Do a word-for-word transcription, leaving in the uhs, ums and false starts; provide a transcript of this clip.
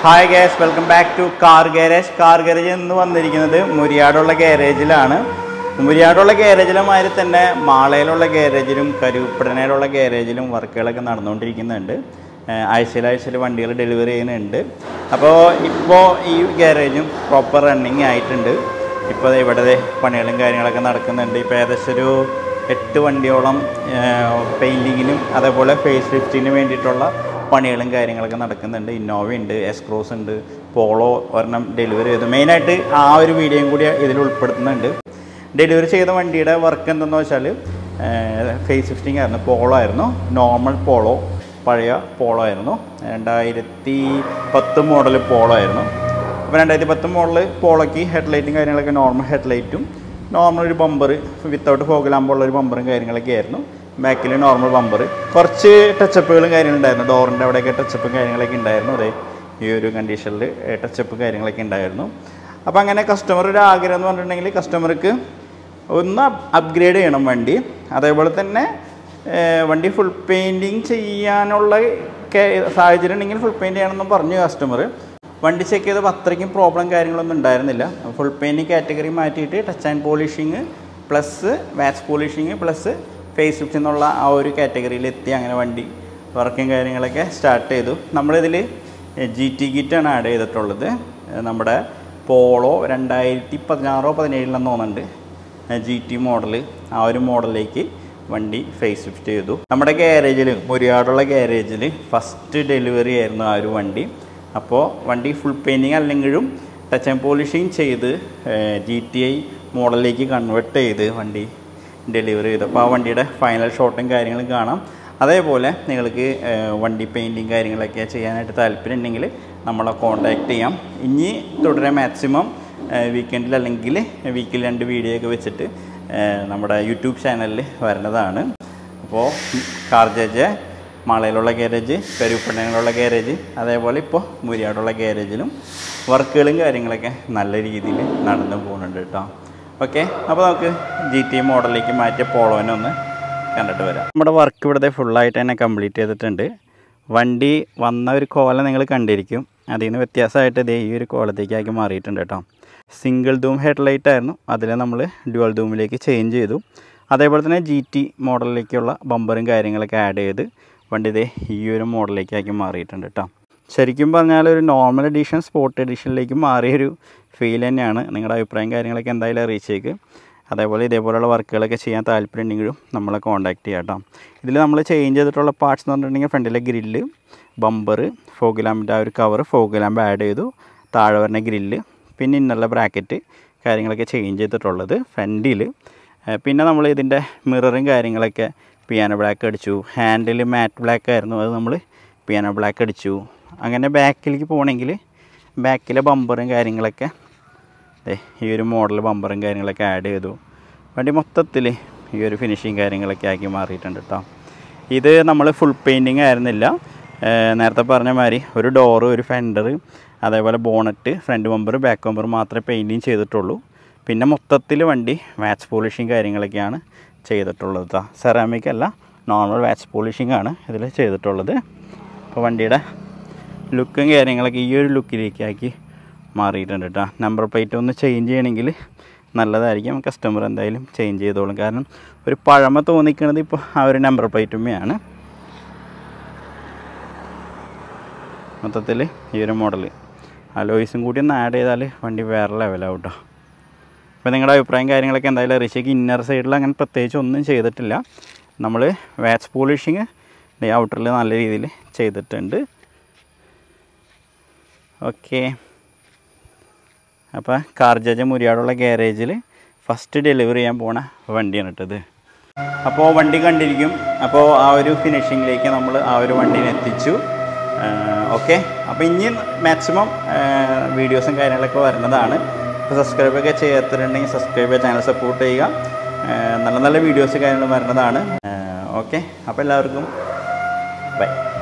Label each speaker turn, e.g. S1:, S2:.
S1: Hi guys, welcome back to car garage. Car garage എന്ന് വന്നിരിക്കുന്നത് മുരിയാടുള്ള ഗാരേജിലാണ്. മുരിയാടുള്ള ഗാരേജിലെ മാതിരി തന്നെ മാളയിലുള്ള ഗാരേജിലും കരുപ്പടനയിലുള്ള ഗാരേജിലും വർക്കുകളൊക്കെ നടന്നുകൊണ്ടിരിക്കുന്നുണ്ട്. ആഴ്ചയിൽ ആഴ്ചയിൽ വണ്ടികൾ ഡെലിവറി ചെയ്യുന്നുണ്ട്. അപ്പോൾ ഇപ്പോൾ ഈ ഗാരേജും പ്രോപ്പർ റണ്ണിങ് ആയിട്ടുണ്ട്. ഇപ്പോൾ ഇവിടെ പണികളും കാര്യങ്ങളൊക്കെ നടക്കുന്നുണ്ട്. ഇപ്പോൾ ഏകദേശം ഒരു എട്ട് വണ്ടിയോളം പെയിൻറ്റിങ്ങിനും അതേപോലെ ഫേസ് ലിഫ്റ്റിന് വേണ്ടിയിട്ടുള്ള പണികളും കാര്യങ്ങളൊക്കെ നടക്കുന്നുണ്ട്. ഇന്നോവ ഉണ്ട്, എസ് ക്രോസ് ഉണ്ട്, പോളോ ഒരെണ്ണം ഡെലിവറി ചെയ്തു. മെയിനായിട്ട് ആ ഒരു വീഡിയോയും കൂടി ഇതിൽ ഉൾപ്പെടുത്തുന്നുണ്ട്. ഡെലിവറി ചെയ്ത വണ്ടിയുടെ വർക്ക് എന്തെന്ന് വെച്ചാൽ ഫേസ് ലിഫ്റ്റിംഗ് ആയിരുന്നു. പോളോ ആയിരുന്നു, നോർമൽ പോളോ, പഴയ പോളോ ആയിരുന്നു. രണ്ടായിരത്തി പത്ത് മോഡൽ പോളോ ആയിരുന്നു. അപ്പോൾ രണ്ടായിരത്തി പത്ത് മോഡൽ പോളോയ്ക്ക് ഹെഡ്ലൈറ്റും കാര്യങ്ങളൊക്കെ നോർമൽ ഹെഡ്ലൈറ്റും നോർമൽ ഒരു ബമ്പർ വിത്തൗട്ട് ഫോഗ് ലാമ്പുള്ള ഒരു ബമ്പറും കാര്യങ്ങളൊക്കെ ആയിരുന്നു. ബാക്കിൽ നോർമൽ ബമ്പർ. കുറച്ച് ടച്ചപ്പുകളും കാര്യങ്ങളുണ്ടായിരുന്നു. ഡോറിൻ്റെ അവിടെയൊക്കെ ടച്ചപ്പും കാര്യങ്ങളൊക്കെ ഉണ്ടായിരുന്നു. അതെ, ഈ ഒരു കണ്ടീഷനിൽ ടച്ചപ്പ് കാര്യങ്ങളൊക്കെ ഉണ്ടായിരുന്നു. അപ്പോൾ അങ്ങനെ കസ്റ്റമർ ഒരു ആഗ്രഹം എന്ന് പറഞ്ഞിട്ടുണ്ടെങ്കിൽ കസ്റ്റമർക്ക് ഒന്ന് അപ്ഗ്രേഡ് ചെയ്യണം വണ്ടി. അതേപോലെ തന്നെ വണ്ടി ഫുൾ പെയിൻറ്റിങ് ചെയ്യാനുള്ള സാഹചര്യം ഉണ്ടെങ്കിൽ ഫുൾ പെയിൻറ്റ് ചെയ്യണമെന്ന് പറഞ്ഞു കസ്റ്റമർ. വണ്ടി ചെക്ക് ചെയ്തപ്പോൾ അത്രയ്ക്കും പ്രോബ്ലം കാര്യങ്ങളൊന്നും ഉണ്ടായിരുന്നില്ല. ഫുൾ പെയിൻറ്റിങ് കാറ്റഗറി മാറ്റിയിട്ട് touch and polishing plus wax polishing plus face lift എന്നുള്ള ആ ഒരു കാറ്റഗറിയിലെത്തി. അങ്ങനെ വണ്ടി വർക്കും കാര്യങ്ങളൊക്കെ സ്റ്റാർട്ട് ചെയ്തു. നമ്മളിതിൽ ജി ടി കിറ്റാണ് ആഡ് ചെയ്തിട്ടുള്ളത്. നമ്മുടെ പോളോ രണ്ടായിരത്തി പതിനാറോ പതിനേഴിലെന്ന് തോന്നുന്നുണ്ട് ജി ടി മോഡൽ, ആ ഒരു മോഡലിലേക്ക് വണ്ടി ഫേസ് ലിഫ്റ്റ് ചെയ്തു. നമ്മുടെ ഗാരേജിൽ മുരിയാടുള്ള ഗാരേജിൽ ഫസ്റ്റ് ഡെലിവറി ആയിരുന്നു ആ ഒരു വണ്ടി. അപ്പോൾ വണ്ടി ഫുൾ പെയിൻറ്റിങ് അല്ലെങ്കിലും ടച്ച് ആൻഡ് പോളിഷിങ് ചെയ്ത് ജി ടി ഐ മോഡലിലേക്ക് കൺവേർട്ട് ചെയ്ത് വണ്ടി ഡെലിവറി ചെയ്തു. അപ്പോൾ ആ വണ്ടിയുടെ ഫൈനൽ ഷോട്ടും കാര്യങ്ങളും കാണാം. അതേപോലെ നിങ്ങൾക്ക് വണ്ടി പെയിൻറ്റിങ് കാര്യങ്ങളൊക്കെ ചെയ്യാനായിട്ട് താല്പര്യം ഉണ്ടെങ്കിൽ നമ്മളെ കോൺടാക്റ്റ് ചെയ്യാം. ഇനി തുടരെ മാക്സിമം വീക്കെൻഡിൽ അല്ലെങ്കിൽ വീക്കിൽ രണ്ട് വീഡിയോ ഒക്കെ വെച്ചിട്ട് നമ്മുടെ യൂട്യൂബ് ചാനലിൽ വരുന്നതാണ്. അപ്പോൾ കാർ ഗാരേജ് മാളയിലുള്ള ഗാരേജ്, കരുപ്പണ്ണയിലുള്ള ഗാരേജ്, അതേപോലെ ഇപ്പോൾ മുരിയാടുള്ള ഗാരേജിലും വർക്കുകളും കാര്യങ്ങളൊക്കെ നല്ല രീതിയിൽ നടന്നു പോകുന്നുണ്ട് കേട്ടോ. ഓക്കെ, അപ്പോൾ നമുക്ക് ജി ടി മോഡലിലേക്ക് മാറ്റിയ പോളോനെ ഒന്ന് കണ്ടിട്ട് വരാം. നമ്മുടെ വർക്ക് ഇവിടുത്തെ ഫുള്ളായിട്ട് തന്നെ കംപ്ലീറ്റ് ചെയ്തിട്ടുണ്ട്. വണ്ടി വന്ന ഒരു കോലം നിങ്ങൾ കണ്ടിരിക്കും. അതിൽ നിന്ന് വ്യത്യാസമായിട്ട് ഇതേ ഈ ഒരു കോലത്തേക്കാക്കി മാറിയിട്ടുണ്ട് കേട്ടോ. സിംഗിൾ ധൂം ഹെഡ്ലൈറ്റ് ആയിരുന്നു, അതിൽ നമ്മൾ ഡ്യുവൽ ധൂമിലേക്ക് ചേഞ്ച് ചെയ്തു. അതേപോലെ തന്നെ ജി ടി മോഡലിലേക്കുള്ള ബമ്പറും കാര്യങ്ങളൊക്കെ ആഡ് ചെയ്ത് വണ്ടി ഇതേ ഈ ഒരു മോഡലിലേക്കാക്കി മാറിയിട്ടുണ്ട് കേട്ടോ. ശരിക്കും പറഞ്ഞാൽ ഒരു നോർമൽ എഡിഷൻ സ്പോർട്ട് എഡിഷനിലേക്ക് മാറിയൊരു ഫീൽ തന്നെയാണ്. നിങ്ങളുടെ അഭിപ്രായം കാര്യങ്ങളൊക്കെ എന്തായാലും അറിയിച്ചേക്ക്. അതേപോലെ ഇതേപോലെയുള്ള വർക്കുകളൊക്കെ ചെയ്യാൻ താല്പര്യം ഉണ്ടെങ്കിലും നമ്മളെ കോൺടാക്റ്റ് ചെയ്യാം കേട്ടോ. ഇതിൽ നമ്മൾ ചേഞ്ച് ചെയ്തിട്ടുള്ള പാർട്സ് എന്ന് പറഞ്ഞിട്ടുണ്ടെങ്കിൽ ഫ്രണ്ടിലെ ഗ്രില്ല്, ബമ്പർ, ഫോഗ് ലാമ്പിൻ്റെ ആ ഒരു കവർ, ഫോഗ് ലാമ്പ് ആഡ് ചെയ്തു, താഴെ വരുന്ന ഗ്രില്ല്, പിന്നെ ഇന്നലെ ബ്രാക്കറ്റ് കാര്യങ്ങളൊക്കെ ചേഞ്ച് ചെയ്തിട്ടുള്ളത് ഫ്രണ്ടിൽ. പിന്നെ നമ്മൾ ഇതിൻ്റെ മിററും കാര്യങ്ങളൊക്കെ പിയാനോ ബ്ലാക്ക് അടിച്ചു. ഹാൻഡിൽ മാറ്റ് ബ്ലാക്ക് ആയിരുന്നു, അത് നമ്മൾ പിയാനോ ബ്ലാക്ക് അടിച്ചു. അങ്ങനെ ബാക്കിലേക്ക് പോകണമെങ്കിൽ ബാക്കിലെ ബമ്പറും കാര്യങ്ങളൊക്കെ ഈ ഒരു മോഡൽ ബമ്പറും കാര്യങ്ങളൊക്കെ ആഡ് ചെയ്തു. വണ്ടി മൊത്തത്തിൽ ഈ ഒരു ഫിനിഷിങ് കാര്യങ്ങളൊക്കെ ആക്കി മാറിയിട്ടുണ്ട് കേട്ടോ. ഇത് നമ്മൾ ഫുൾ പെയിൻറ്റിങ് ആയിരുന്നില്ല. നേരത്തെ പറഞ്ഞ മാതിരി ഒരു ഡോറ്, ഒരു ഫെൻഡർ, അതേപോലെ bonnet, front bumper, back bumper മാത്രമേ പെയിൻറ്റിങ് ചെയ്തിട്ടുള്ളൂ. പിന്നെ മൊത്തത്തിൽ വണ്ടി വാക്സ് പോളിഷിങ് കാര്യങ്ങളൊക്കെയാണ് ചെയ്തിട്ടുള്ളത് കേട്ടോ. സെറാമിക് അല്ല, നോർമൽ വാക്സ് പോളിഷിംഗ് ആണ് ഇതിൽ ചെയ്തിട്ടുള്ളത്. അപ്പോൾ വണ്ടിയുടെ ലുക്കും കാര്യങ്ങളൊക്കെ ഈ ഒരു ലുക്കിലേക്കാക്കി മാറിയിട്ടുണ്ട് കേട്ടോ. നമ്പർ പ്ലേറ്റ് ഒന്ന് ചേഞ്ച് ചെയ്യണമെങ്കിൽ നല്ലതായിരിക്കും. കസ്റ്റമർ എന്തായാലും ചേഞ്ച് ചെയ്തോളും. കാരണം ഒരു പഴമ തോന്നിക്കുന്നത് ഇപ്പോൾ ആ ഒരു നമ്പർ പ്ലേറ്റുമ്മയാണ്. മൊത്തത്തിൽ ഈ ഒരു മോഡൽ അലോയ്സും കൂടി ഒന്ന് ആഡ് ചെയ്താൽ വണ്ടി വേറെ ലെവലാവും കേട്ടോ. അപ്പോൾ നിങ്ങളുടെ അഭിപ്രായം കാര്യങ്ങളൊക്കെ എന്തായാലും അറിയിച്ചേക്ക്. ഇന്നർ സൈഡിൽ അങ്ങനെ പ്രത്യേകിച്ച് ഒന്നും ചെയ്തിട്ടില്ല. നമ്മൾ വാക്സ് പോളിഷിങ് ഔട്ടറിൽ നല്ല രീതിയിൽ ചെയ്തിട്ടുണ്ട്. ഓക്കെ, അപ്പോൾ കാർ ഗാരേജ് മുരിയാടുള്ള ഗാരേജിൽ ഫസ്റ്റ് ഡെലിവറി ചെയ്യാൻ പോണ വണ്ടിയാണ് കേട്ടത്. അപ്പോൾ വണ്ടി കണ്ടിരിക്കും. അപ്പോൾ ആ ഒരു ഫിനിഷിങ്ങിലേക്ക് നമ്മൾ ആ ഒരു വണ്ടീനെ എത്തിച്ചു. ഓക്കെ, അപ്പോൾ ഇനി മാക്സിമം വീഡിയോസും കാര്യങ്ങളൊക്കെ വരുന്നതാണ്. അപ്പോൾ സബ്സ്ക്രൈബൊക്കെ ചെയ്യാത്തിട്ടുണ്ടെങ്കിൽ സബ്സ്ക്രൈബ് ചെയ്യുക, ചാനൽ സപ്പോർട്ട് ചെയ്യുക. നല്ല നല്ല വീഡിയോസ് കാര്യങ്ങളും വരുന്നതാണ്. ഓക്കെ, അപ്പോൾ എല്ലാവർക്കും ബൈ.